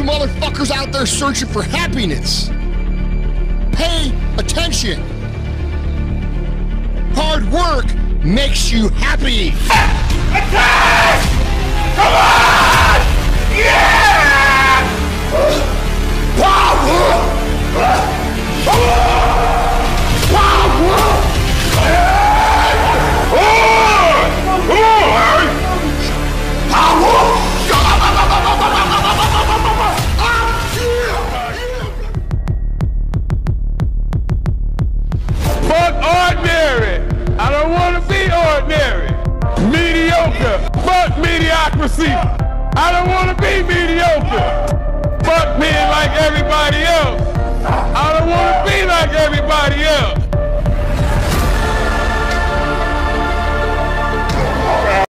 you motherfuckers out there searching for happiness, pay attention. Hard work makes you happy. Attack! Come on! Yeah! Power! Fuck ordinary. I don't want to be ordinary. Mediocre. Fuck mediocrity. I don't want to be mediocre. Fuck being like everybody else. I don't want to be like everybody else.